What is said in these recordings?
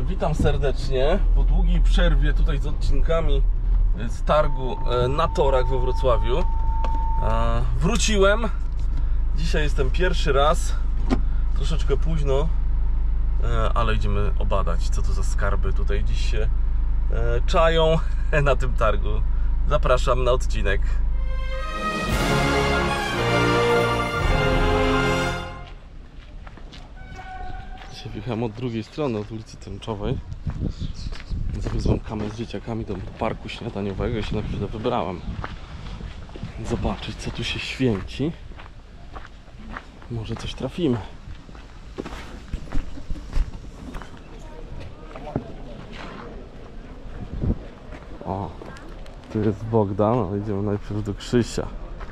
Witam serdecznie po długiej przerwie tutaj z odcinkami z targu na torach we Wrocławiu. Wróciłem. Dzisiaj jestem pierwszy raz. Troszeczkę późno, ale idziemy obadać, co to za skarby tutaj dziś się czają na tym targu. Zapraszam na odcinek. Dzisiaj wjechałem od drugiej strony, od ulicy Tęczowej. Zawiozłem Kamę z dzieciakami do parku śniadaniowego i się na chwilę wybrałem. Zobaczyć, co tu się święci. Może coś trafimy. O, tu jest Bogdan, ale idziemy najpierw do Krzysia.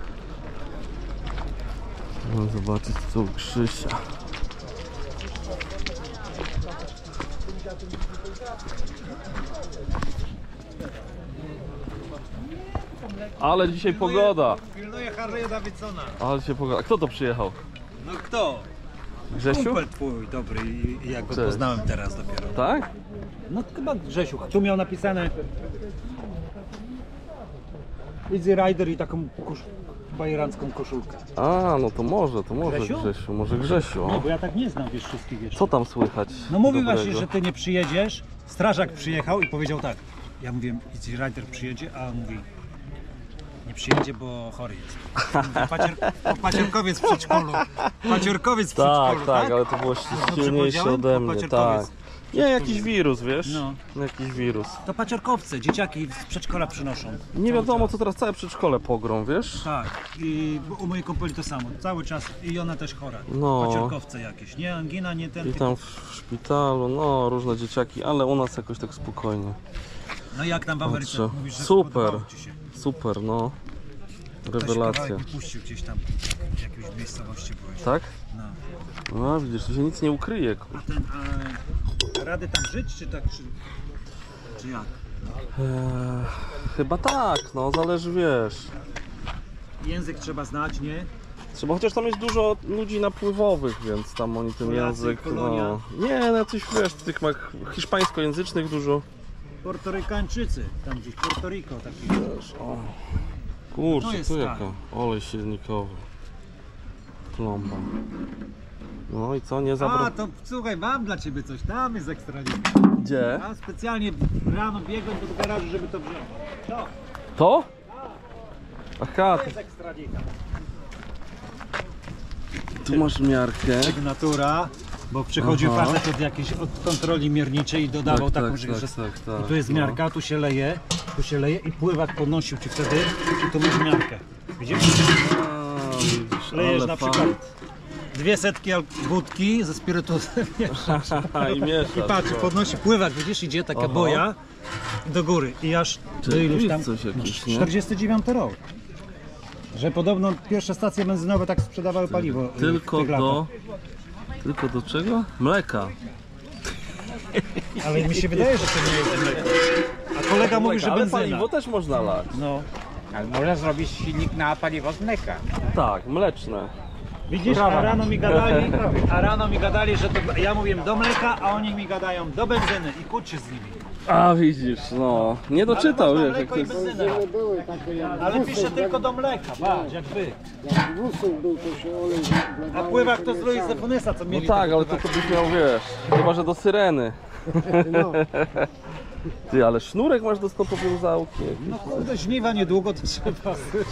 Zobaczyć, co u Krzysia. Ale dzisiaj pogoda. Pilnuję Harley'a Davidsona. Ale dzisiaj pogoda. Kto to przyjechał? No kto? Grzesiu? Kumpel twój dobry i jak go Cześć. poznałem teraz dopiero. Tak? No chyba Grzesiu. Tu miał napisane Easy Rider i taką bajerancką koszulkę. A, no to może Grzesiu? Grzesiu, może Grzesiu. No O. bo ja tak nie znam, wiesz, wszystkich jeszcze. Co tam słychać? No mówił dobrego? właśnie, że ty nie przyjedziesz. Strażak przyjechał i powiedział tak. Ja mówię, Easy Rider przyjedzie, a on mówi nie przyjedzie, bo chory jest. Pacierkowiec w przedszkolu. Pacierkowiec w przedszkolu, Tak, ale to było silniejsze ode mnie, tak. Nie, jakiś wirus, wiesz? No. Jakiś wirus. To paciorkowce, dzieciaki z przedszkola przynoszą. Nie wiadomo, co teraz całe przedszkole pogrą, wiesz? Tak, i u mojej kumpeli to samo, cały czas i ona też chora. No. Paciorkowce jakieś, nie angina, nie ten. I tam w szpitalu, no różne dzieciaki, ale u nas jakoś tak spokojnie. No i jak tam w Ameryce? Patrzę. Mówisz, że Super, podobało ci się. super, no. Ktoś Rewelacja. kawałek wypuścił gdzieś tam, w jakiejś miejscowości byłeś. Tak? No. No widzisz, tu się nic nie ukryje. A rady tam żyć, czy tak, czy jak? Chyba tak, no zależy, wiesz. Język trzeba znać, nie? Trzeba, chociaż tam jest dużo ludzi napływowych, więc tam oni ten Polacy, język, Polonia. no. Nie, no coś, wiesz, tych hiszpańskojęzycznych dużo. Portorykańczycy, tam gdzieś, Puerto Rico taki. Wiesz, o. Kurczę, To jest tu tak. jaka, olej silnikowy. Plomba. No i co, nie A, zabrał? to słuchaj, mam dla ciebie coś, tam jest ekstralika. Gdzie? Ja specjalnie rano biegłem do garażu, żeby to wziąć. No, To? Aha, to jest ekstralika. tu masz miarkę. Natura, bo przychodził Aha. facet od kontroli mierniczej i dodawał taką, że tak, tu jest miarka, tu się leje i pływak podnosił ci wtedy i tu masz miarkę. Widzisz? A, widzisz, Lejesz ale na przykład 200 wódki ze spirytusem I mieszasz. i patrz, no. podnosi pływak, widzisz, idzie taka Aha. boja do góry i aż do Czyli iluś jest tam, coś jakieś, nie? 49 rok. Że podobno pierwsze stacje benzynowe tak sprzedawały paliwo Tylko w tych latach. Tylko do czego? Mleka. Ale mi się wydaje, że to nie jest mleko. A kolega mówi, że Ale benzyna. paliwo też można lać. No. Ale można zrobić silnik na paliwo z mleka. Tak, mleczne. Widzisz, a rano mi gadali, że to ja mówię do mleka, a oni mi gadają do benzyny i kłóć się z nimi. A widzisz, no. Nie doczytał, Ale wiesz, można jak to mleko i jest. benzynę. Ale pisze tylko do mleka, patrz, jak wy. Wózek był, to się olej A pływak to z Louis de Funesa, co No mieli. tak, te ale to pływaki. byś miał, wiesz, chyba że do syreny. no. Ty, ale sznurek masz do stopowiązałki. No kurde, żniwa niedługo to trzeba.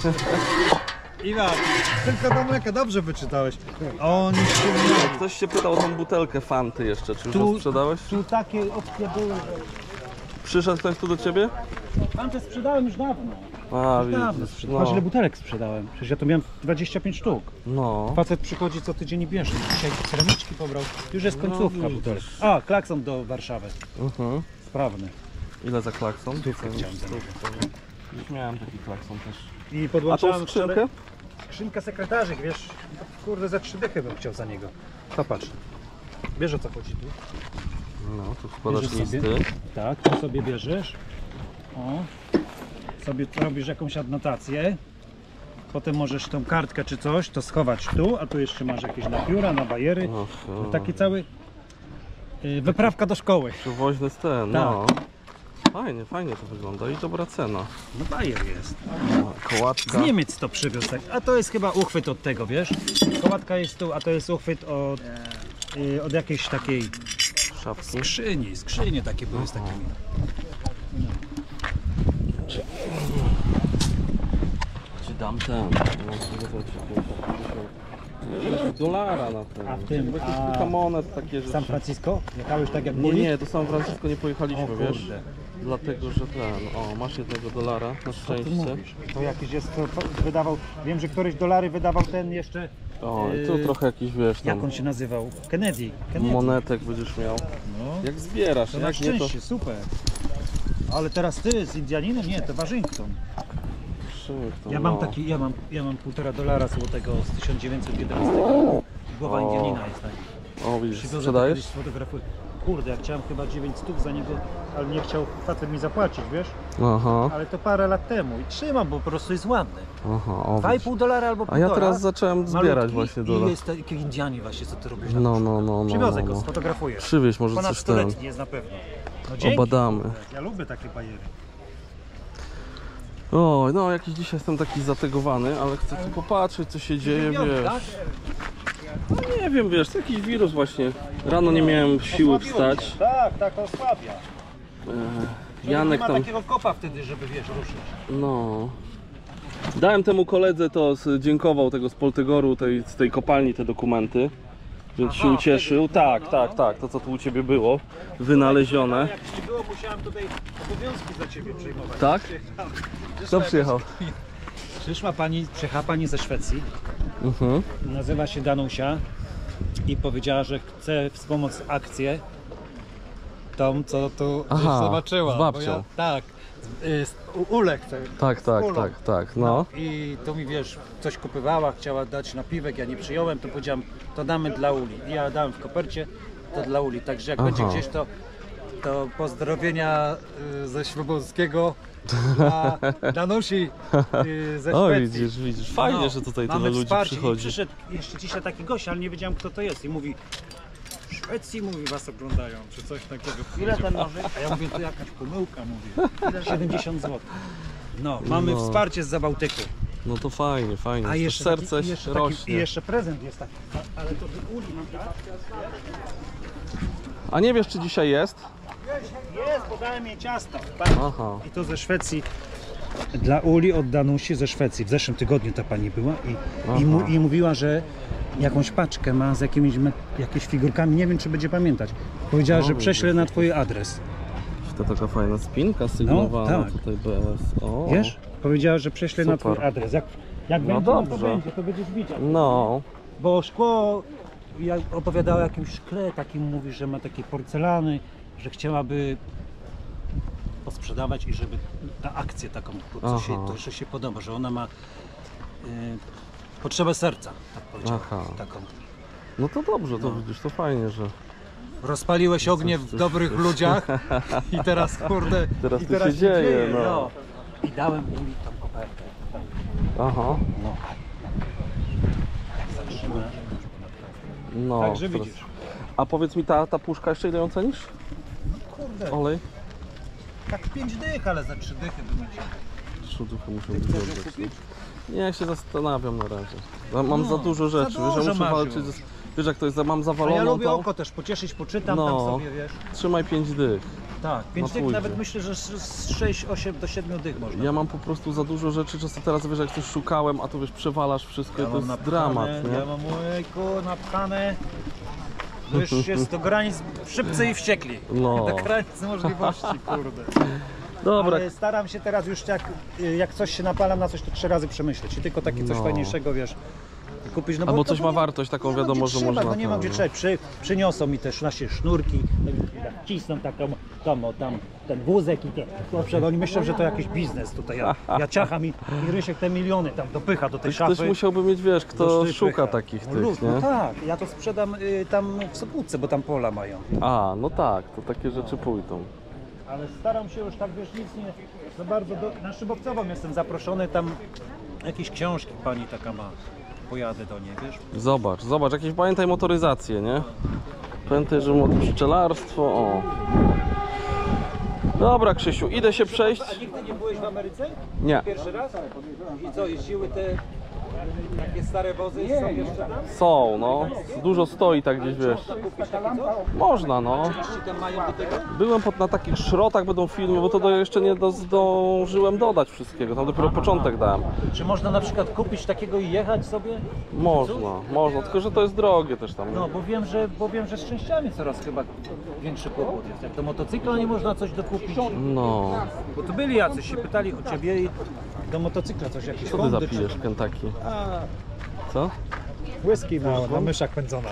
Iwan, tylko do mleka, dobrze wyczytałeś. Oni się nie... Ktoś się pytał o tą butelkę Fanty jeszcze, czy już Tu- ją sprzedałeś? Tu takie opcje były, że... Przyszedł ktoś tu do ciebie? Tamte sprzedałem już dawno. A, Dawno widzisz, sprzedałem. Patrz, ile no. butelek sprzedałem. Przecież ja tu miałem 25 sztuk. No. Facet przychodzi co tydzień i bierze. Dzisiaj ceramiczki pobrał. Już jest końcówka No, butelek. A, klakson do Warszawy. Sprawny. Ile za klakson? Stówkę chciałem za niego. Już miałem taki klakson też. I A tą podłączałem skrzynkę? skrzynkę sekretarzyk, wiesz, kurde za 3 dychy bym chciał za niego. Popatrz. Wiesz o co chodzi tu? No, tu wkładasz Bierzesz listy. sobie. Tak, tu sobie bierzesz. O. Sobie robisz jakąś adnotację. Potem możesz tą kartkę czy coś, to schować tu, a tu jeszcze masz jakieś na pióra, na bajery. Aha. Taki cały Wyprawka do szkoły. Przewoźny z ten, no. Fajnie, fajnie to wygląda i dobra cena. No bajer jest. Kołatka. Z Niemiec to przywiózł, tak. A to jest chyba uchwyt od tego, wiesz? Kołatka jest tu, a to jest uchwyt od jakiejś takiej Szafki. skrzynie takie były z takimi. Ci dam ten. Dolara na ten. A w tym, a Kilka monet takie, że... San Francisco? Jechałeś tak jak Nie, Buli? nie, do San Francisco nie pojechaliśmy, O wiesz? kurde. Dlatego, że ten, o, masz $1 na Co ty szczęście. mówisz? To jakiś jest, to wydawał, wiem, że któryś dolary wydawał ten jeszcze, O, i tu trochę jakiś, wiesz, jak tam on się nazywał? Kennedy. monetek będziesz miał. No, Jak zbierasz, to na jak nie to... szczęście, super. Ale teraz ty z Indianinem? Nie, to Waszyngton. Szybko, Ja mam no. taki, ja mam $1,5 złotego z 1911. Głowa O. Indianina jest taki. O, widzisz, Przywiozę to sprzedajesz? kiedyś, sfotografuję. Kurde, ja chciałem chyba 900 za niego, ale nie chciał facet mi zapłacić, wiesz? Aha, Ale to parę lat temu i trzymam, bo po prostu jest ładny. aha, o, widzisz. $2,5 albo $1,5. A ja teraz zacząłem zbierać właśnie I dolar. jest taki Indianin właśnie, co ty robisz na No, Przywiozę go, no. sfotografuję. Przywieź może Ponad coś ten. 100-letni jest na pewno. No dzięki. Obadamy. Ja lubię takie bajery. O, no jakiś dzisiaj jestem taki zategowany, ale chcę tu popatrzeć, co się dzieje, Tak? wiesz. No nie wiem, wiesz, to jakiś wirus właśnie. Rano nie miałem siły wstać. Tak, osłabia. Janek nie ma tam, takiego kopa wtedy, żeby wiesz, ruszyć. no. Dałem temu koledze to, dziękował tego z Poltegoru, z tej kopalni te dokumenty. Więc się ucieszył. Tak, to co tu u ciebie było, wynalezione. Jak ci było, musiałem tutaj obowiązki za ciebie przejmować. Tak? Kto przyjechał? Przyjechała pani ze Szwecji, Mhm. nazywa się Danusia i powiedziała, że chce wspomóc akcję tą, co tu Aha, zobaczyła. z babcią. Bo tak, Ule chce. Tak, no. I tu mi wiesz, coś kupywała, chciała dać napiwek, ja nie przyjąłem, to powiedziałem, to damy dla Uli. I ja dałem w kopercie, to dla Uli. Także jak będzie gdzieś to pozdrowienia ze Ślubowskiego dla Danusi ze O, Szwecji. widzisz, fajnie, że tutaj tyle mamy ludzi wsparcie. I przychodzi. przyszedł jeszcze dzisiaj taki gość, ale nie wiedziałem kto to jest i mówi, w Szwecji mówi was oglądają, czy coś takiego. Ile ten noży? A ja mówię, to jakaś pomyłka, mówię. 70 zł. No, mamy wsparcie z Zabałtyku. No to fajnie, A to jeszcze serce taki, i rośnie. jeszcze prezent jest taki. Ale to Uli mam tak? A nie wiesz, czy dzisiaj jest? Jest, podałem jej ciasto. Aha. I to ze Szwecji. Dla Uli od Danusi ze Szwecji. W zeszłym tygodniu ta pani była i mówiła, że jakąś paczkę ma z jakimiś figurkami. Nie wiem, czy będzie pamiętać. Powiedziała, że prześlę na twój adres. To taka fajna spinka sygnowana, tak. tutaj BS. O. Wiesz? Powiedziała, że prześlę na twój Super. adres. Jak No będzie, dobrze. to będziesz widział. No, Bo szkło, jak opowiadała o jakimś szkle, takim mówi, że ma takie porcelany, że chciałaby posprzedawać i żeby na akcję taką, że się podoba, że ona ma potrzebę serca, tak powiedziała. Taką. no to dobrze, to widzisz, to fajnie, że Rozpaliłeś ognie w dobrych ludziach i teraz kurde, Teraz i tu się dzieje, no. I dałem Uli tą kopertę. aha, no. Także teraz- widzisz. A powiedz mi, ta puszka jeszcze ile ją cenisz? Kurde, Olej? tak 5 dych, ale za 3 dychy bym chciał. Sztukę muszę Chcesz ją wybrać. kupić? Nie, ja się zastanawiam na razie. Mam za dużo za rzeczy, wiesz, ja dużo muszę masz walczyć już. wiesz jak to jest, mam A ja zawaloną lubię tą, oko też pocieszyć, poczytam No. tam sobie, wiesz. trzymaj 5 dych. Tak, 5 dych pójdzie. nawet myślę, że z 6, 8 do 7 dych można. Ja mam po prostu za dużo rzeczy, często teraz wiesz, jak coś szukałem, a tu wiesz, przewalasz wszystko, to jest napchane, dramat, nie? Ja mam ojku, napchane. To już jest do granic szybcy i wściekli. No. Do granic możliwości, kurde. Dobra, Ale staram się teraz już jak coś się napalam na coś, to 3 razy przemyśleć. I tylko takie coś No. fajniejszego, wiesz, kupić. No albo to coś ma nie- wartość taką, nie ma wiadomo, gdzie że trzymać, można... No nie ma gdzie trzymać. Przyniosą mi też nasze sznurki, tak cisną taką, tam ten wózek i te. Dobrze, oni myślą, że to jakiś biznes tutaj. Ja ciacham i Rysiek te miliony tam dopycha do tej szafy. Ktoś musiałby mieć, wiesz, kto do sztypycha. szuka takich No tych, luz, nie? No tak, ja to sprzedam tam w Sopótce, bo tam pola mają. A, no tak, to takie rzeczy pójdą. Ale staram się już tak, wiesz, nic nie za bardzo. Na Szybowcową jestem zaproszony, tam jakieś książki pani taka ma. Pojadę do niej, wiesz? Zobacz, jakieś pamiętaj motoryzację, nie? Pamiętaj, że pszczelarstwo, o. Dobra, Krzysiu, idę się przejść. A nigdy nie byłeś w Ameryce? Nie. Pierwszy raz? I co, jeździły te takie stare wozy? Są jeszcze tam? Są, no. Dużo stoi tak gdzieś, wiesz. Kupić takie co? Można, no. Czy tam mają do tego? Byłem na takich szrotach, będą filmy, bo to jeszcze nie zdążyłem dodać wszystkiego. Tam dopiero początek dałem. Czy można na przykład kupić takiego i jechać sobie? Można, tylko że to jest drogie też tam. No, bo wiem, że z częściami coraz chyba większy kłopot jest. Jak do motocykla nie można coś dokupić. No. Bo tu byli jacyś, się pytali o ciebie i do motocykla coś, jakieś Co ty Hondy zapijesz, Kentucky? A, Co? whisky na myszach pędzona.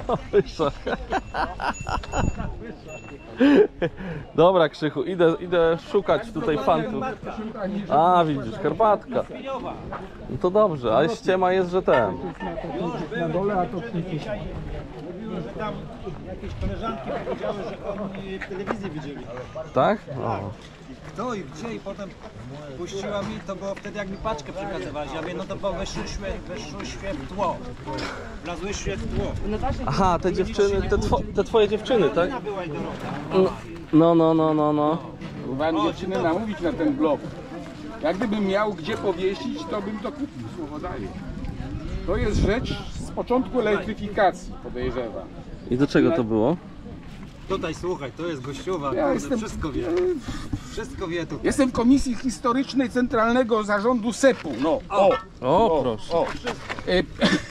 Dobra, Krzychu, idę szukać tutaj fantów. A, widzisz, herbatka. No to dobrze, ale ściema jest, że ten. Na dole, a to Że tam jakieś koleżanki powiedziały, że oni w telewizji widzieli. Tak? O. Kto i gdzie i potem puściła mi, to było wtedy jak mi paczkę przekazywałeś. Ja mówię, no to bo weszłyśmy w tło. Wlazłyśmy w tło. Aha, te dziewczyny, te twoje dziewczyny, tak? Była i Dorota. No. Próbowałem dziewczynę namówić na ten blog. Jak gdybym miał gdzie powiesić, to bym to kupił, słowo daję. To jest rzecz z początku elektryfikacji, podejrzewam. I do czego to było? Tutaj słuchaj, to jest gościowa, Ja jestem- wszystko wie. Wszystko wie tu. Jestem w Komisji Historycznej Centralnego Zarządu SEP-u. No, O, proszę. E,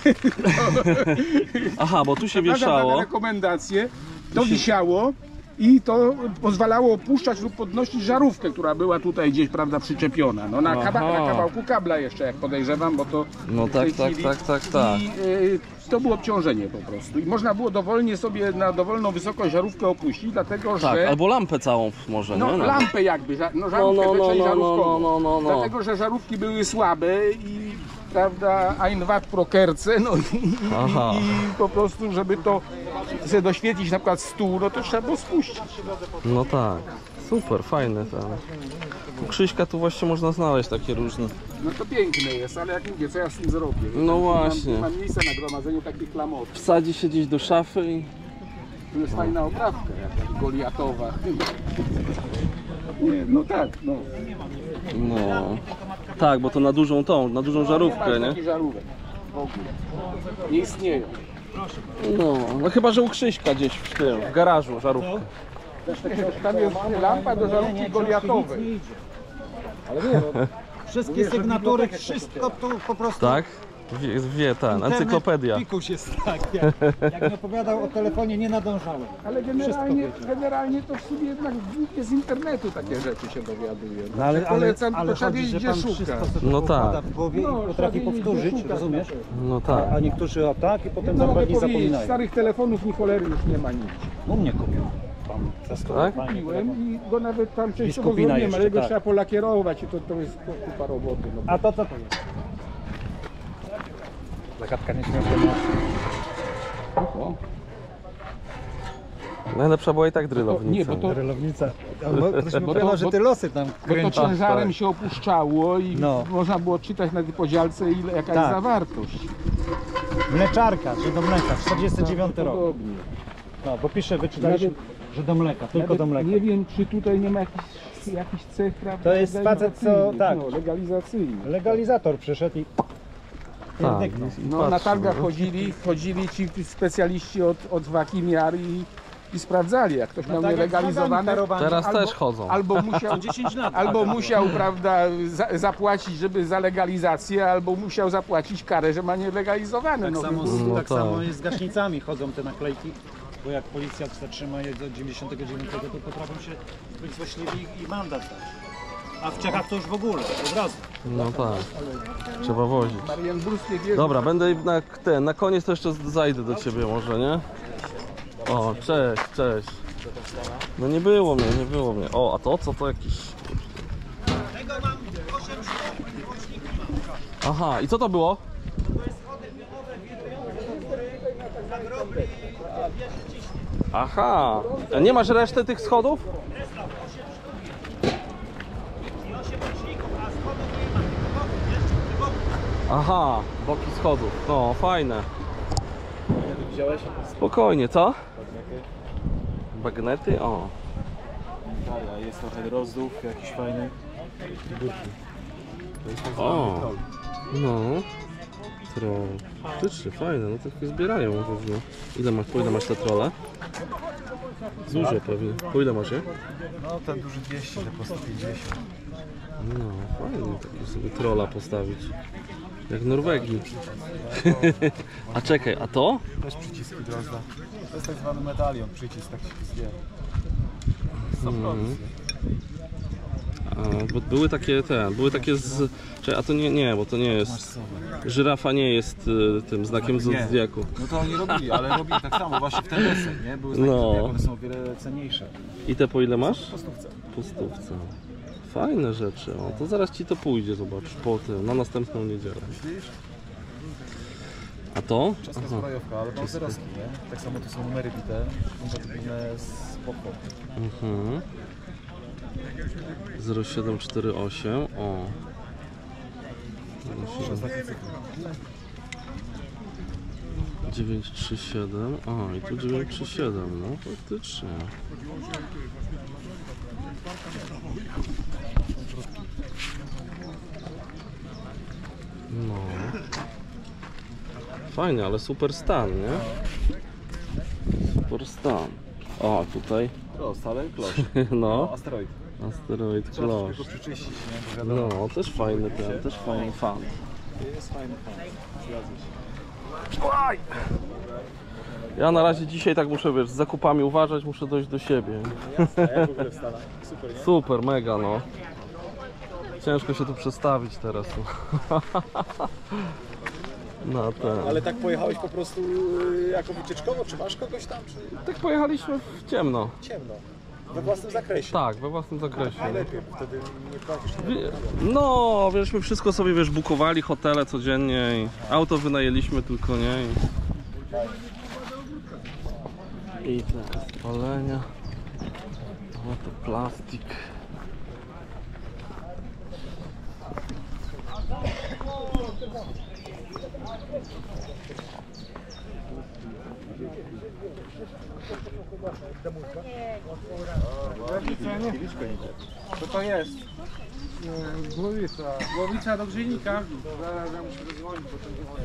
Aha, bo tu się Przepraszam, wieszało. pana rekomendacje, to wisiało i to pozwalało opuszczać lub podnosić żarówkę, która była tutaj gdzieś, prawda, przyczepiona. No na, Aha. na kawałku kabla jeszcze, jak podejrzewam, bo to No w tej tak. chwili- Tak. I to było obciążenie po prostu. I można było dowolnie sobie na dowolną wysokość żarówkę opuścić, dlatego Tak, że... albo lampę całą może, No, nie? lampę jakby, żarówkę, część żarówkową. no. Dlatego, że żarówki były słabe i, prawda, ein Watt pro Kerze, no Aha. i po prostu, żeby to sobie doświetlić na przykład stół, no to trzeba było spuścić. No tak. Super, fajne ten. U Krzyśka tu właśnie można znaleźć takie różne. No to piękne jest, ale jak mówię, co ja z tym zrobię? No właśnie. Mam miejsce na gromadzeniu takich klamotów. Wsadzi się gdzieś do szafy i... Tu jest fajna oprawka, jakaś goliatowa. Nie, no tak, no. No. Tak, bo to na dużą żarówkę, nie? Takich żarówek w ogóle. Nie istnieją. No chyba, że u Krzyśka gdzieś w tym, w garażu żarówkę. Tam jest lampa do żarówki goliatowej. Wszystkie sygnatury, wszystko tu po prostu. Tak? Wie ten, encyklopedia. Pikuś jest tak. Jak mi opowiadał o telefonie, nie nadążałem. Ale generalnie to w sumie jednak głównie z internetu takie rzeczy się dowiaduje. No, ale Polecam, tylko trzeba chodzi, wiedzieć, że pan gdzie wszystko szukać. sobie No układa tak. w głowie i No, potrafi trzeba wiedzieć, powtórzyć, gdzie szukać. rozumiesz? No tak. A niektórzy o tak i potem No, mogę zapewne powiedzieć, zapominają. starych telefonów ni cholery już nie ma nic. U mnie kupił. Tak? Kupiłem i go nawet tam częściowo Biskupina zrobiłem, jeszcze, ale go tak. trzeba polakierować i to jest kupa roboty. No. A to co to jest? Zagadka nieśmiertelna. O, Najlepsza była i tak drylownica. nie, bo to, Rylownica. Ktoś mi Bo to- opowiadał, że bo- ty losy tam bo to kręcisz. ciężarem tak. się opuszczało i No. można było czytać na tej podzialce ile, jaka Tak. jest zawartość. Mleczarka, że do mleka, 49 rok. Podobnie. No, bo pisze, wyczytaliśmy, że do mleka, tylko do mleka. Nie wiem, czy tutaj nie ma jakiś cech, prawda? To jest facet, co- legalizacyjny, tak. No, legalizacyjny. Legalizator przyszedł i Tak. pierdyknął. No, na Patrzę, targach no. chodzili ci specjaliści od wagi miar i sprawdzali, jak ktoś miał tak jak nielegalizowane. tarowani. Teraz Albo- też chodzą. Albo musiał, 10 lat. albo musiał, prawda, zapłacić, żeby za legalizację, albo musiał zapłacić karę, że ma nielegalizowane. Tak, No, samo, No tak tak. samo jest z gaśnicami, chodzą te naklejki, bo jak policja zatrzyma je do 99, to potrafią się być złośliwi i mandat dać. A w Czechach to już w ogóle, od razu. No tak. Trzeba wozić. Marienburskie wieże. Dobra, będę na koniec to jeszcze zajdę do ciebie może, nie? O, cześć. No nie było mnie. O, a to co to jakiś... Aha, i co to było? Aha, a nie masz reszty tych schodów? Aha, boki schodów. No, fajne. Spokojnie, co? Bagnety? O. Tak, a jest trochę rozdów jakiś fajny. O. No. Troll. Faktycznie, fajne, no to zbierają pewnie. Po ile masz te trolle? Dużo pewnie. Po ile masz je? No ten duży 200, te po 150. No, fajnie takie sobie trolla postawić. Jak w Norwegii. A czekaj, a to? Też przyciski drozda. To jest tak zwany medalion, przycisk tak się zwie. Bo były takie z... Czekaj, a to nie, bo to nie jest... Żyrafa nie jest tym znakiem zodiaku. No to oni robili, ale robili tak samo właśnie w ten deseń, nie? Były znaki zodiaku, one są o wiele cenniejsze. I te po ile masz? Po stówce. Po stówce. Fajne rzeczy, o, to zaraz ci to pójdzie, zobacz, po tym, na następną niedzielę. Myślisz? A to? Czeska zbrojowka, ale bałzerowski, nie? Tak samo to są numery bite, kompatybilne z pochwą. 0748, o. 937, o i tu 937, no faktycznie. No. Fajnie, ale super stan, nie? Super stan. O, tutaj. Klosz, ale klosz. No. Asteroid. Asteroid Trzeba Klosz. tylko przyczyścić, nie? Bo wiadomo, No, też fajny ten, też fajny fan. jest fajny fan. Zgadza się. Ja na razie dzisiaj tak muszę, wiesz, z zakupami uważać, muszę dojść do siebie. Jak w ogóle w Stanach? Super, nie? Super, mega, no. Ciężko się tu przestawić teraz. Na ten. Ale tak pojechałeś po prostu jako wycieczkowo, czy masz kogoś tam, czy Tak pojechaliśmy w ciemno. ciemno? We własnym zakresie. Tak, we własnym zakresie. Najlepiej, bo wtedy nie płacisz. No, wieżśmy wszystko sobie, wiesz, bukowali, hotele codziennie i auto wynajęliśmy tylko, nie? I te spalenia. O, to plastik. Co to jest? Głowica. Głowica do grzejnika. Zaraz ja muszę zadzwonić, bo to dzwonię.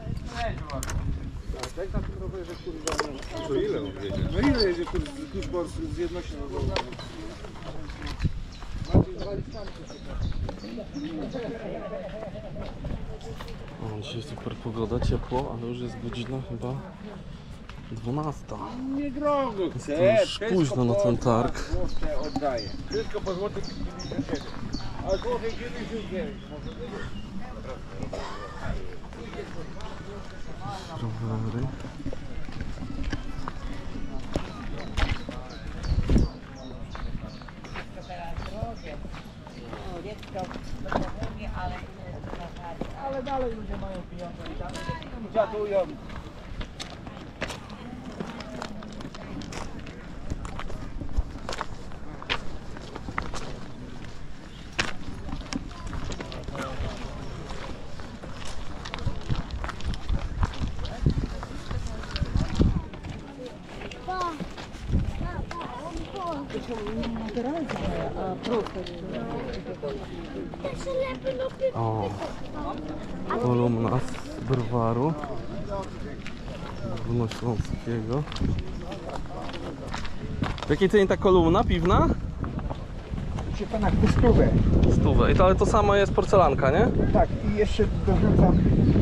Jak na tym rowerze, kurwa, To ile on wiedzie? no ile jedzie tuż z jedności narodowej? O, dzisiaj super pogoda, ciepło, ale już jest godzina chyba 12. Nie drogo chcę. już późno na ten targ. Złote oddaję. Wszystko po złotych 97. A złote 99. Rowery. Ale dalej ludzie mają pieniądze i dalej dziadują. O, kolumna z browaru Górnośląskiego. W jakiej cenie ta kolumna piwna? Proszę pana, stówę. Stówę. Ale to samo jest porcelanka, nie? Tak, i jeszcze dorzucam.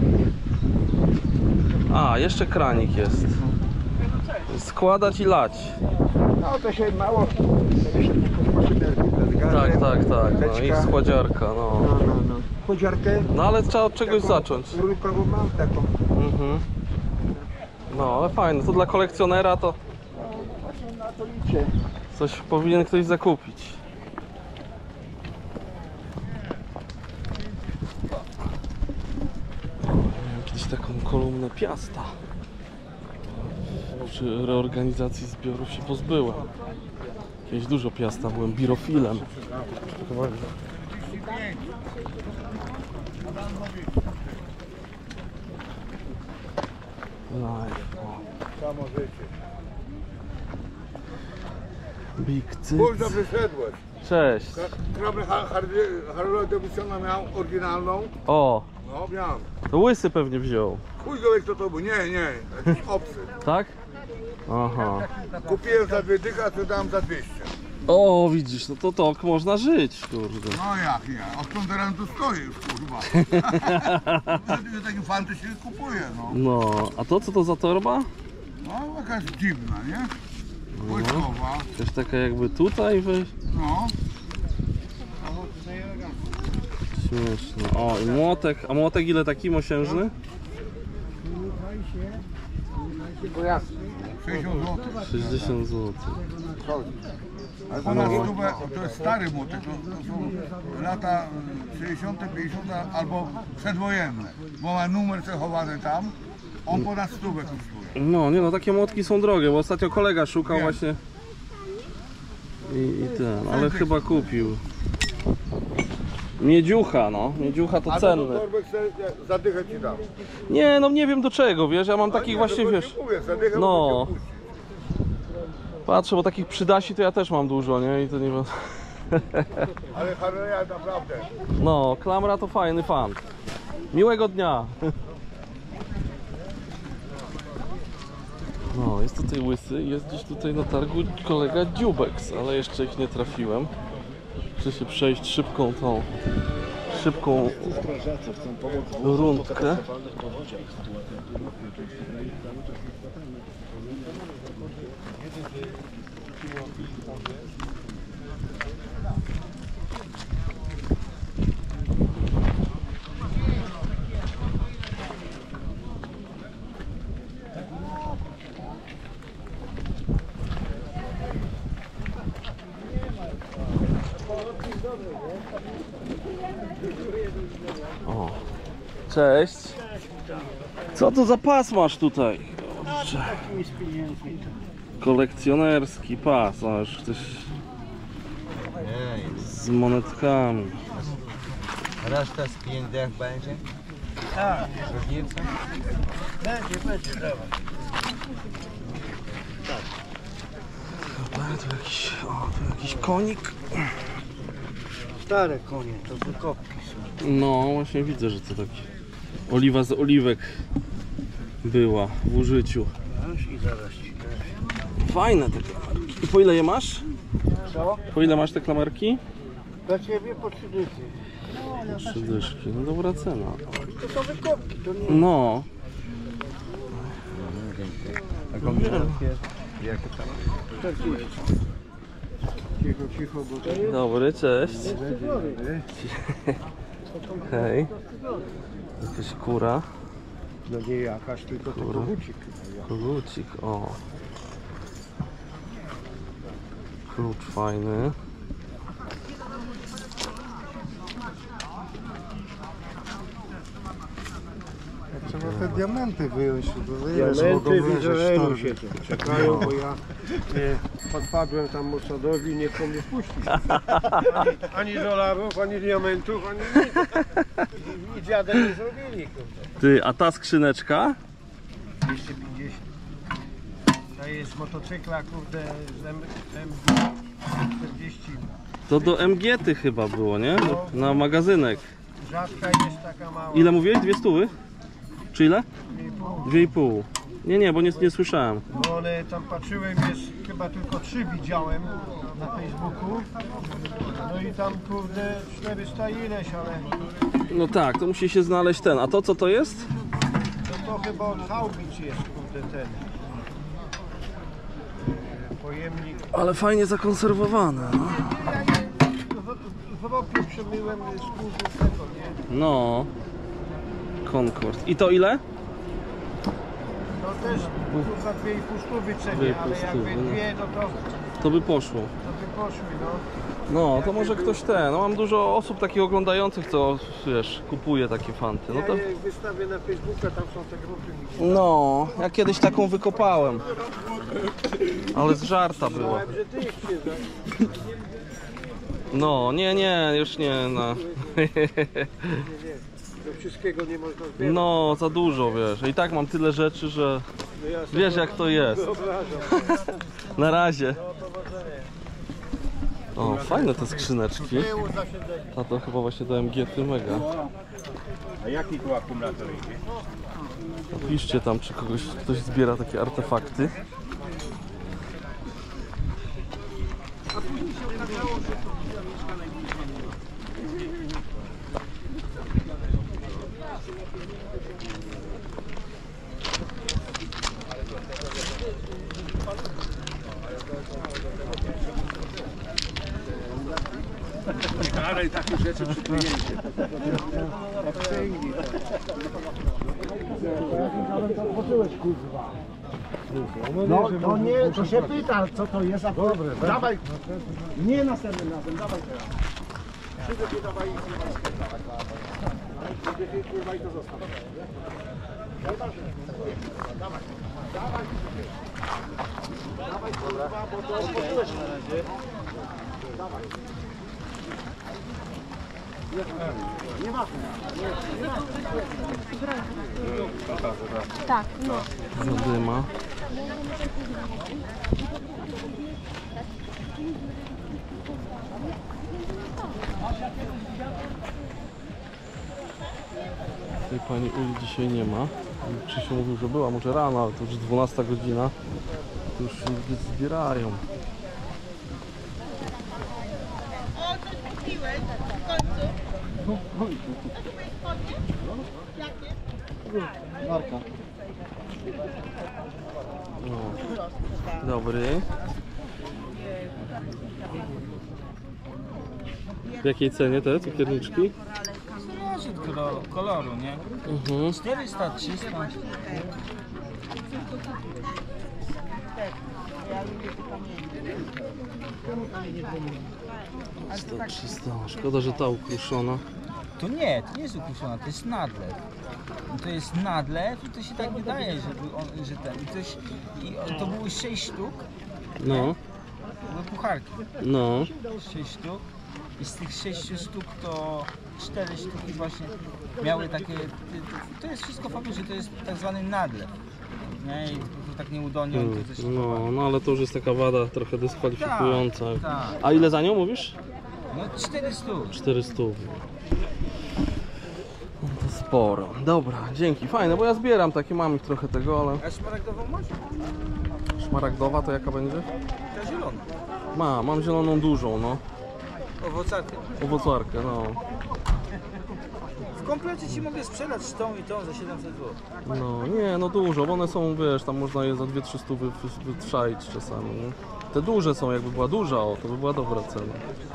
A, jeszcze kranik jest. Składać i lać. No to się mało. To jeszcze potrzebne Tak. No i składziarka, no. No. Podziarkę No ale trzeba od czegoś zacząć. rurkową mam taką. Mhm. No ale fajne, to dla kolekcjonera to Na to liczę. coś powinien ktoś zakupić. Miałem kiedyś taką kolumnę Piasta. Przy reorganizacji zbiorów się pozbyłem. Kiedyś dużo Piasta, byłem birofilem. Live, o. Big Cyc. Późno wyszedłeś. Cześć. Kramę Harley Davidsona miał oryginalną. O, No, miałem. to Łysy pewnie wziął. Chuj go wie kto to był. Nie, jakiś obcy. Tak? Aha. Kupiłem za 2 dychy, a sprzedałem za 200. O, widzisz, no to tak można żyć, kurde. No jak nie? Odkąd teraz tu stoi już, kurwa. Taki fanty się kupuje, no. No, a to co to za torba? No, jakaś dziwna, nie? Wojskowa. Też taka jakby tutaj weź. No. Śmieszne. O, i młotek. A młotek ile taki mosiężny? 60 zł. 60 zł. Ale to na stówę, to jest stary młotek, to są lata 60., 50. albo przedwojenne. Bo ma numer przechowany tam, on ponad 100 kosztuje. No, nie no, takie młotki są drogie, bo ostatnio kolega szukał Wiem. właśnie. I ten, ale chyba kupił. Miedziucha, no. Miedziucha to A cenne. to torbek za dychę ci dam. Nie, no nie wiem do czego, wiesz, ja mam takich Nie, właśnie, to wiesz. ci mówię, za dychę No. mogę cię puścić. Patrzę, bo takich przydasi to ja też mam dużo, nie? I to nie wiem. Ale Harley'a naprawdę. No, klamra to fajny fan. Miłego dnia. No, jest tutaj Łysy, jest gdzieś tutaj na targu kolega Dziubex, ale jeszcze ich nie trafiłem. Muszę się przejść szybką rundkę. O, cześć. Co to za pas masz tutaj? Kurczę. Kolekcjonerski pas, a już ktoś z monetkami. Reszta z 5 dych będzie? Tak. Różnica? Będzie, dawaj. Tu jakiś konik. Stare konie, to wykopki są. No, właśnie widzę, że to taki oliwa z oliwek była w użyciu. I zaraz ci też. Fajne te klamerki. I po ile je masz? Co? Po ile masz te klamerki? Dla ciebie po 3 dychy. 3 dyszki. No dobra cena. To są wykopki, to nie. No. A kombinacje? Jakie tam? 40. Cicho, bo to jest. Dobry, cześć. Hej. Jakaś kura. No nie jakaś, tylko to Dobra. kogucik. Kogucik, o. Klucz fajny. Trzeba te diamenty wyjąć, bo Diamenty widzę, się czekają, No. bo ja podpadłem tam Mossadowi, nie chcą mnie wpuścić. Ani dolarów, ani diamentów, ani nic. I dziadek nie zrobili. Kurde. Ty, a ta skrzyneczka? 250. To jest z motocykla, kurde, z M40. To do MG-ty chyba było, nie? Na magazynek. Rzadka jest taka mała. Ile mówiłeś? 200? Czy ile? 2,5. 2,5. Nie, bo nie słyszałem. Bo one tam patrzyłem, jest chyba tylko 3 widziałem na Facebooku. No i tam kurde 400 ileś, ale No tak, to musi się znaleźć ten. A to co to jest? to chyba od haubic jest kurde ten pojemnik. Ale fajnie zakonserwowane. No. W ropie przemyłem z kurzu tego, nie? No. Concord. I to ile? To też za 2,5 stówy cenię, ale jakby 2, no To by poszło. to by poszły, no. No, to może ktoś ten. No mam dużo osób takich oglądających, co wiesz, kupuje takie fanty. No to. Ja je wystawię na Facebooka, tam są te grupy. No, ja kiedyś taką wykopałem. Ale z żarta była. Myślałem, że ty ich się No, nie, już nie. No. do wszystkiego nie można zbierać. No, za dużo, wiesz. I tak mam tyle rzeczy, że No ja sobie wiesz jak to jest. wyobrażam. Na razie. No powodzenia. O, fajne te skrzyneczki. A to chyba właśnie do MG Mega. A jaki tu akumulator idzie? Piszcie tam, czy ktoś zbiera takie artefakty. Ale takie rzeczy przy kliencie. No to nie, to się pyta, co to jest, a dobre, dawaj, nie następnym razem, dawaj teraz. Przyjdę, dawaj i kurwa i to zostaw. Dawaj kurwa, bo to otworzyłeś na razie. Dawaj. Nie ma. Tak, no. Zadyma. Tej pani Uli dzisiaj nie ma. Krzysiu mówił, że była może rano, ale to już 12 godzina. To już się ludzie zbierają. O, coś kupiłeś w końcu? Jakie? Marka. No. Dobry. W jakiej cenie te cukierniczki? Zależy od koloru, nie? 400, 300. To 300. Szkoda, że ta ukruszona. To nie jest ukruszona, to jest nadlew. To jest nadlew i to się tak wydaje, że ten. To było 6 sztuk, No, były pucharki. no. 6 sztuk. I z tych 6 sztuk to 4 sztuki właśnie miały takie. To jest wszystko fakt, że to jest tak zwany nadlew. Nie? I to tak nieudolnie oni to coś No, ale to już jest taka wada trochę dyskwalifikująca. Tak. A ile za nią mówisz? No 400. 400. No to sporo. Dobra, dzięki. Fajne, bo ja zbieram takie, mam ich trochę tego, ale... A szmaragdową masz? Szmaragdowa to jaka będzie? Ta zielona. Mam zieloną dużą, no. Owocarkę. Owocarkę, no. W komplecie ci mogę sprzedać tą i tą za 700 zł. No, nie, no dużo, bo one są, wiesz, tam można je za 2-3 stówy wytrzaić czasami, nie? Te duże są, jakby była duża, o, to by była dobra cena.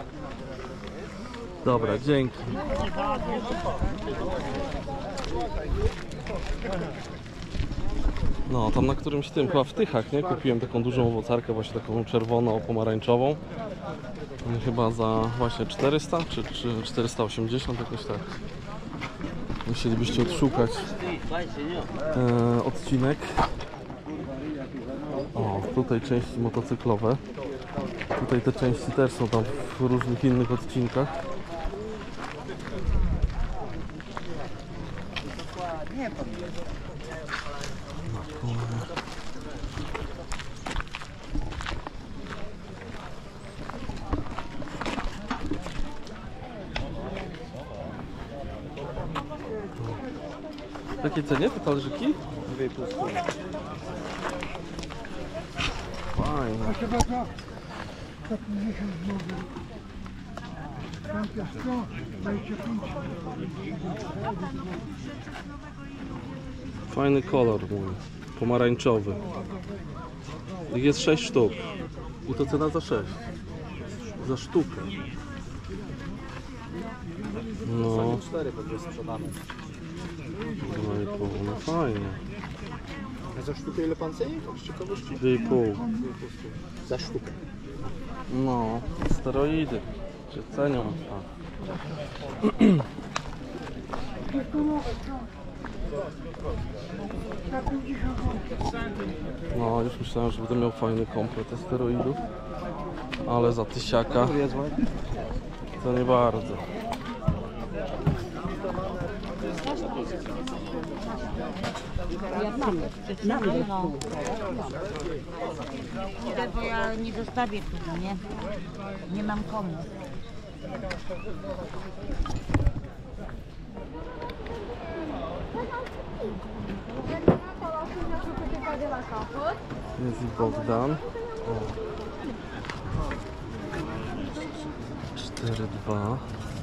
Dobra, dzięki. No, tam na którymś tym, chyba w Tychach, nie? Kupiłem taką dużą owocarkę, właśnie taką czerwoną, pomarańczową. Chyba za właśnie 400 czy 480, jakoś tak. Musielibyście odszukać odcinek. O, tutaj części motocyklowe. Tutaj te części też są tam w różnych innych odcinkach. W jakiej cenie te talerzyki? 2,5 stóp. Fajne. Fajny kolor mój, pomarańczowy. Ich jest 6 sztuk. I to cena za 6. Za sztukę. No. 4 po prostu sprzedane. 2,5, no fajnie. A za sztukę ile pan ceni? Z ciekawości? 2,5. Za sztukę. No, steroidy się cenią. No, już myślałem, że będę miał fajny komplet steroidów, ale za tysiaka to nie bardzo. Idę, bo ja nie dostawię tu, nie? Nie mam komu. Jest i Bogdan. 4-2.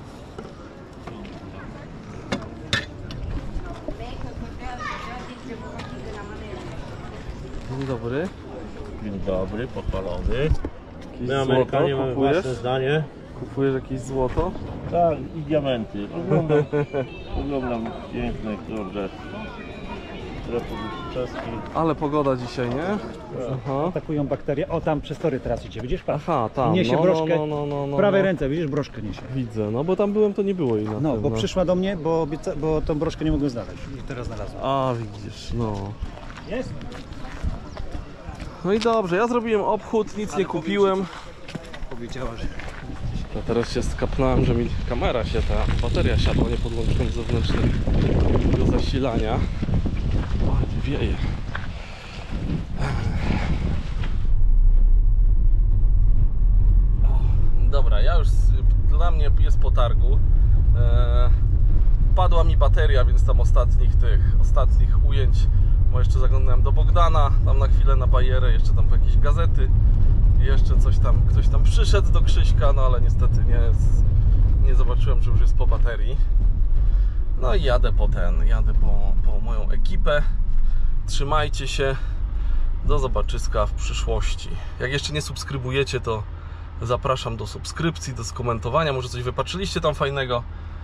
Dzień dobry. Dzień dobry, pochwalony. Jakieś My Amerykanie złoto mamy kupujesz? własne zdanie. Kupujesz jakieś złoto? Tak, i diamenty. Oglądam piękne, kurde, Republiki Czeskiej. Ale pogoda dzisiaj, nie? Aha. Atakują bakterie. O, tam przez tory teraz idzie, widzisz? Patrz. Aha, tam. Niesie broszkę. W W prawej ręce, widzisz, broszkę niesie. Widzę, no bo tam byłem, to nie było jej na No, tym, bo przyszła do mnie, bo tą broszkę nie mogłem znaleźć. I teraz znalazłem. A, widzisz, no. Jest? No i dobrze, ja zrobiłem obchód, nic nie kupiłem. Powiedziała, że... Ja teraz się skapnąłem, że mi kamera się, ta bateria siadła, nie podłączyłem zewnętrznego zasilania. O, wieje. Dobra, ja już, dla mnie jest po targu. Padła mi bateria, więc tam ostatnich ujęć, bo jeszcze zaglądałem do Bogdana, tam na chwilę na bajerę, jeszcze tam po jakieś gazety, jeszcze coś tam, ktoś tam przyszedł do Krzyśka, no ale niestety nie zobaczyłem, że już jest po baterii. No i jadę po moją ekipę. Trzymajcie się, do zobaczyska w przyszłości. Jak jeszcze nie subskrybujecie, to zapraszam do subskrypcji, do skomentowania, może coś wypatrzyliście tam fajnego.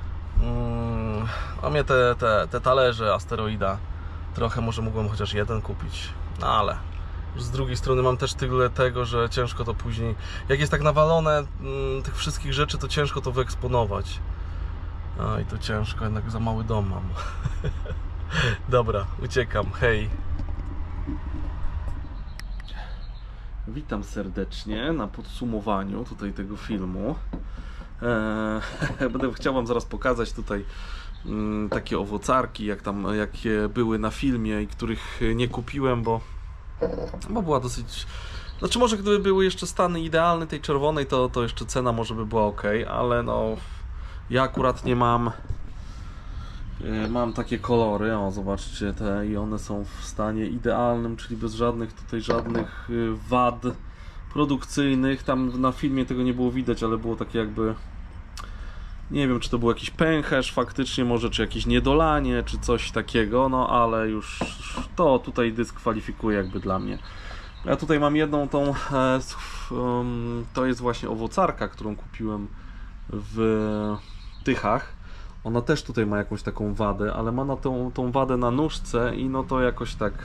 A mnie te talerze Asteroida, trochę może mogłem chociaż jeden kupić, no ale z drugiej strony mam też tyle tego, że ciężko to później, jak jest tak nawalone tych wszystkich rzeczy, to ciężko to wyeksponować. A i to ciężko, jednak za mały dom mam. Dobra, uciekam, hej. Witam serdecznie na podsumowaniu tutaj tego filmu. Będę chciał wam zaraz pokazać tutaj takie owocarki, jakie były na filmie i których nie kupiłem, bo była dosyć... Znaczy może gdyby były jeszcze stany idealne tej czerwonej, to jeszcze cena może by była ok, ale no ja akurat nie mam takie kolory, o zobaczcie te, i one są w stanie idealnym, czyli bez żadnych wad produkcyjnych. Tam na filmie tego nie było widać, ale było takie jakby, nie wiem, czy to był jakiś pęcherz faktycznie może, czy jakieś niedolanie, czy coś takiego, no ale już to tutaj dyskwalifikuje jakby dla mnie. Ja tutaj mam jedną tą, to jest właśnie owocarka, którą kupiłem w Tychach. Ona też tutaj ma jakąś taką wadę, ale ma na tą wadę na nóżce i no to jakoś tak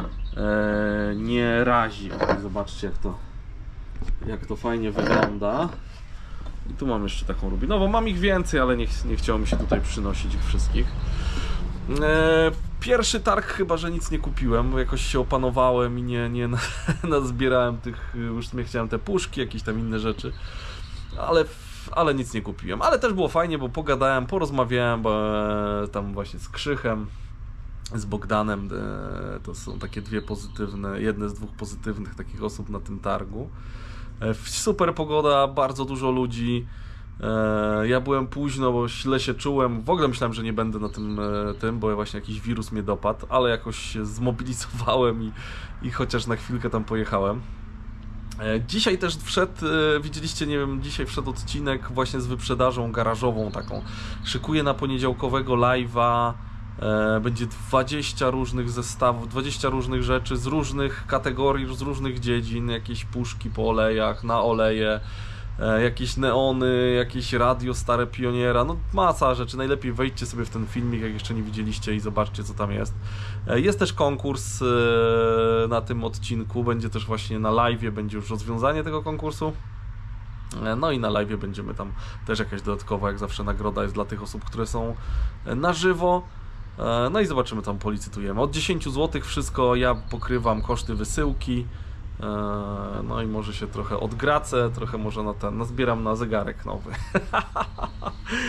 nie razi. Zobaczcie jak to fajnie wygląda. I tu mam jeszcze taką rubinową. Mam ich więcej, ale nie chciało mi się tutaj przynosić ich wszystkich. Pierwszy targ chyba, że nic nie kupiłem, bo jakoś się opanowałem i nie nazbierałem tych, już chciałem te puszki, jakieś tam inne rzeczy, ale nic nie kupiłem. Ale też było fajnie, bo pogadałem, porozmawiałem tam właśnie z Krzychem, z Bogdanem. To są takie jedne z dwóch pozytywnych takich osób na tym targu. Super pogoda, bardzo dużo ludzi. Ja byłem późno, bo źle się czułem. W ogóle myślałem, że nie będę na tym, bo właśnie jakiś wirus mnie dopadł, ale jakoś się zmobilizowałem i chociaż na chwilkę tam pojechałem. Dzisiaj też widzieliście, nie wiem, dzisiaj wszedł odcinek właśnie z wyprzedażą garażową taką. Szykuję na poniedziałkowego live'a. Będzie 20 różnych zestawów, 20 różnych rzeczy z różnych kategorii, z różnych dziedzin, jakieś puszki po olejach, na oleje, jakieś neony, jakieś radio stare Pioniera, no masa rzeczy. Najlepiej wejdźcie sobie w ten filmik, jak jeszcze nie widzieliście, i zobaczcie, co tam jest. Jest też konkurs na tym odcinku, będzie też właśnie na live'ie, będzie już rozwiązanie tego konkursu. No i na live'ie będziemy tam też jakaś dodatkowa, jak zawsze nagroda jest dla tych osób, które są na żywo. No i zobaczymy, tam policytujemy. Od 10 zł wszystko, ja pokrywam koszty wysyłki. No i może się trochę odgracę, trochę może nazbieram na zegarek nowy.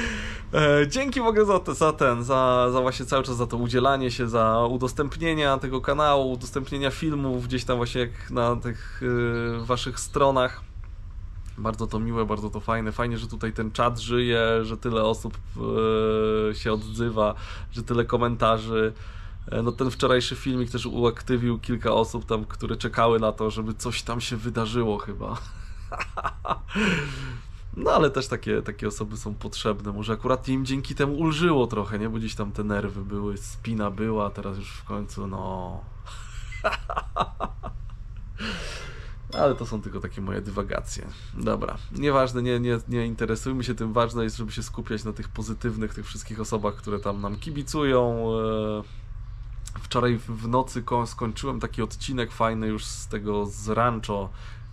Dzięki w ogóle za właśnie cały czas za to udzielanie się, za udostępnienia tego kanału, udostępnienia filmów gdzieś tam właśnie jak na tych waszych stronach. Bardzo to miłe, bardzo to fajne. Fajnie, że tutaj ten czat żyje, że tyle osób się odzywa, że tyle komentarzy. No ten wczorajszy filmik też uaktywił kilka osób tam, które czekały na to, żeby coś tam się wydarzyło chyba. No ale też takie osoby są potrzebne. Może akurat im dzięki temu ulżyło trochę, nie? Bo gdzieś tam te nerwy były, spina była, a teraz już w końcu no... Ale to są tylko takie moje dywagacje. Dobra, nieważne, nie interesujmy się tym. Ważne jest, żeby się skupiać na tych pozytywnych, tych wszystkich osobach, które tam nam kibicują. Wczoraj w nocy skończyłem taki odcinek fajny już z Rancho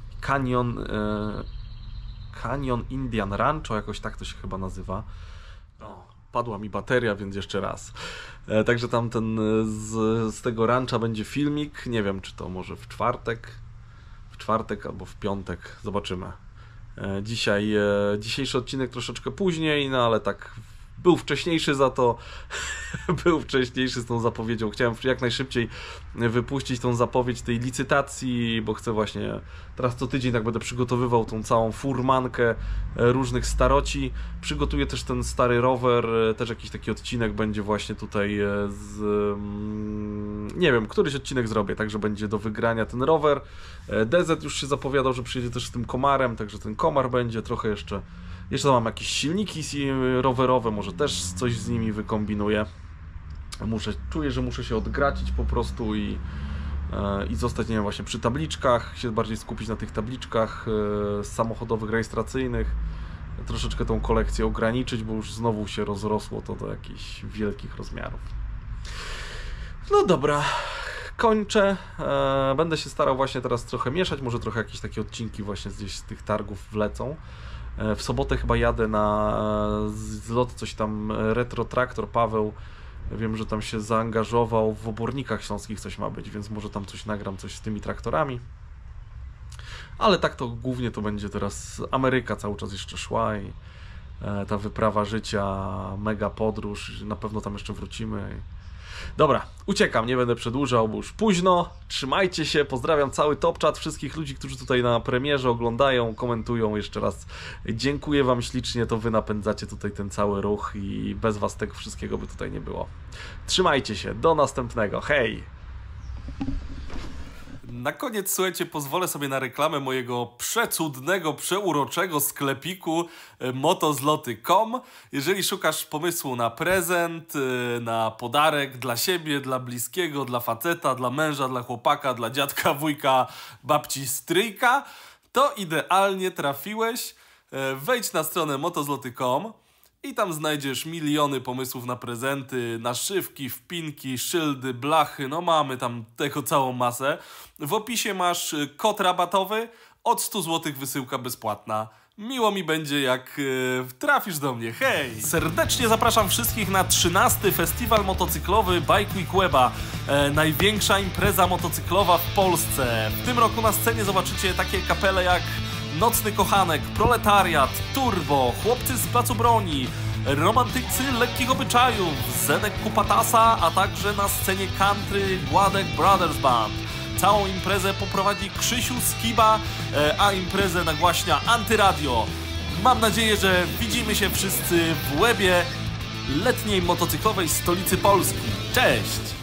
Canyon Indian Rancho, jakoś tak to się chyba nazywa. O, padła mi bateria, więc jeszcze raz. Także tam z tego rancha będzie filmik. Nie wiem, czy to może w czwartek albo w piątek. Zobaczymy. Dzisiejszy odcinek troszeczkę później, no ale tak był wcześniejszy za to. Był wcześniejszy z tą zapowiedzią. Chciałem jak najszybciej wypuścić tą zapowiedź tej licytacji, bo chcę właśnie teraz co tydzień tak będę przygotowywał tą całą furmankę różnych staroci. Przygotuję też ten stary rower, też jakiś taki odcinek będzie właśnie tutaj nie wiem, któryś odcinek zrobię, także będzie do wygrania ten rower. DZ już się zapowiadał, że przyjedzie też z tym komarem, także ten komar będzie trochę jeszcze mam jakieś silniki rowerowe, może też coś z nimi wykombinuję. Czuję, że muszę się odgracić po prostu i zostać, nie wiem, właśnie przy tabliczkach, się bardziej skupić na tych tabliczkach samochodowych, rejestracyjnych. Troszeczkę tą kolekcję ograniczyć, bo już znowu się rozrosło to do jakichś wielkich rozmiarów. No dobra, kończę. Będę się starał właśnie teraz trochę mieszać, może trochę jakieś takie odcinki właśnie gdzieś z tych targów wlecą. W sobotę chyba jadę na zlot coś tam Retro Traktor Paweł. Wiem, że tam się zaangażował w Obornikach Śląskich coś ma być, więc może tam coś nagram, coś z tymi traktorami. Ale tak to głównie to będzie teraz Ameryka cały czas jeszcze szła i ta wyprawa życia, mega podróż, na pewno tam jeszcze wrócimy. Dobra, uciekam, nie będę przedłużał, bo już późno. Trzymajcie się, pozdrawiam cały Top Chat, wszystkich ludzi, którzy tutaj na premierze oglądają, komentują. Jeszcze raz dziękuję wam ślicznie, to wy napędzacie tutaj ten cały ruch i bez was tego wszystkiego by tutaj nie było. Trzymajcie się, do następnego, hej! Na koniec, słuchajcie, pozwolę sobie na reklamę mojego przecudnego, przeuroczego sklepiku motozloty.com. Jeżeli szukasz pomysłu na prezent, na podarek dla siebie, dla bliskiego, dla faceta, dla męża, dla chłopaka, dla dziadka, wujka, babci, stryjka, to idealnie trafiłeś. Wejdź na stronę motozloty.com i tam znajdziesz miliony pomysłów na prezenty, naszywki, wpinki, szyldy, blachy, no mamy tam tego całą masę. W opisie masz kod rabatowy, od 100 zł wysyłka bezpłatna. Miło mi będzie, jak trafisz do mnie, hej! Serdecznie zapraszam wszystkich na 13. Festiwal motocyklowy Bike Week Łeba. Największa impreza motocyklowa w Polsce. W tym roku na scenie zobaczycie takie kapele jak Nocny Kochanek, Proletariat, Turbo, Chłopcy z Placu Broni, Romantycy Lekkich Obyczajów, Zenek Kupatasa, a także na scenie country Gładek Brothers Band. Całą imprezę poprowadzi Krzysiu Skiba, a imprezę nagłaśnia Antyradio. Mam nadzieję, że widzimy się wszyscy w Łebie, letniej motocyklowej stolicy Polski. Cześć!